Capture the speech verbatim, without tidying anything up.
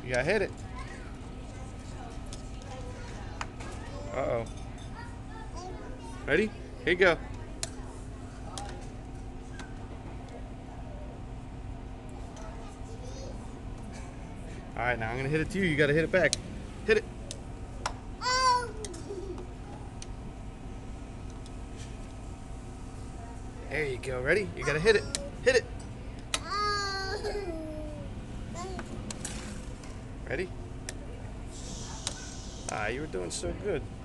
You gotta hit it. Uh-oh. Ready? Here you go. Alright, now I'm gonna hit it to you. You gotta hit it back. Hit it. There you go. Ready? You gotta hit it. Hit it. Ready? Ah, you were doing so good.